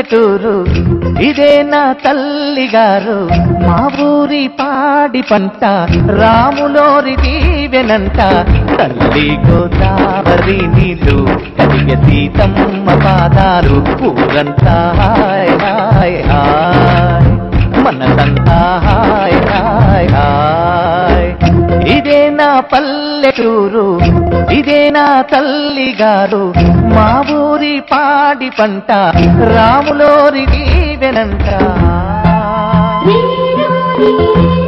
పల్లెటూరు ఇదే నా తల్లిగారు మా ఊరి పాడి పంట రాములోరి దీవెనంట తల్లి గోదావరి నీళ్ళు కలిగే సీతమ్మ పాదాలు ఊరంతా హాయ్ హాయ్ హాయ్ మనసంతా హాయ్ హాయ్ హాయ్ ఇదే నా పల్లెటూరు ఇదే నా తల్లిగారు మా ఊరి పాడి పంట రాములోరి దీవెనంట